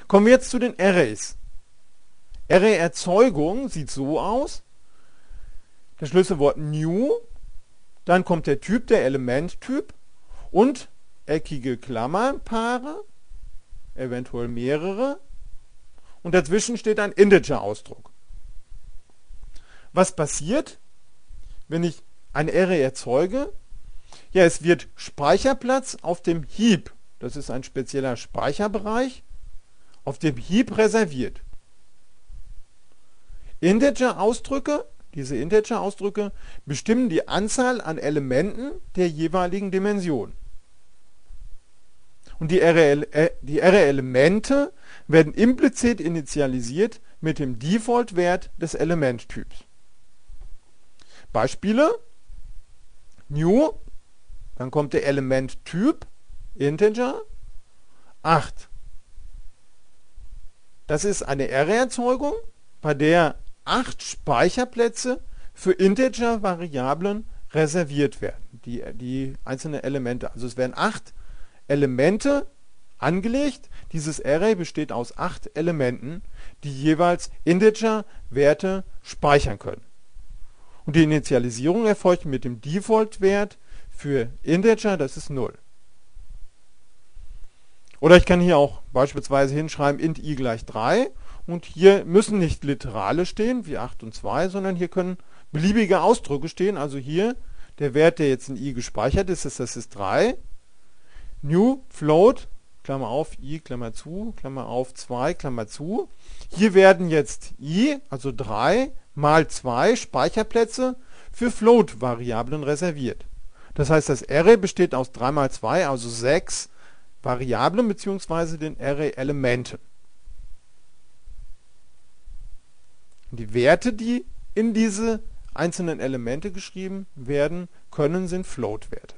Kommen wir jetzt zu den Arrays. Array-Erzeugung sieht so aus. Das Schlüsselwort new, dann kommt der Typ, der Elementtyp und eckige Klammerpaare, eventuell mehrere, und dazwischen steht ein Integer-Ausdruck. Was passiert, wenn ich ein Array erzeuge? Ja, es wird Speicherplatz auf dem Heap, das ist ein spezieller Speicherbereich, auf dem Heap reserviert. Integer-Ausdrücke, diese Integer-Ausdrücke bestimmen die Anzahl an Elementen der jeweiligen Dimension. Und die Array-Elemente werden implizit initialisiert mit dem Default-Wert des Elementtyps. Beispiele: New, dann kommt der Elementtyp, Integer, 8. Das ist eine Array-Erzeugung, bei der 8 Speicherplätze für Integer-Variablen reserviert werden, die einzelnen Elemente. Also es werden 8 Elemente angelegt. Dieses Array besteht aus 8 Elementen, die jeweils Integer-Werte speichern können. Und die Initialisierung erfolgt mit dem Default-Wert für Integer, das ist 0. Oder ich kann hier auch beispielsweise hinschreiben int i gleich 3 und hier müssen nicht Literale stehen, wie 8 und 2, sondern hier können beliebige Ausdrücke stehen. Also hier der Wert, der jetzt in i gespeichert ist, das ist 3. New float, Klammer auf, i, Klammer auf, 2, Klammer zu. Hier werden jetzt i, also 3, mal 2 Speicherplätze für Float-Variablen reserviert. Das heißt, das Array besteht aus 3 mal 2, also 6 Variablen bzw. den Array-Elementen. Die Werte, die in diese einzelnen Elemente geschrieben werden können, sind Float-Werte.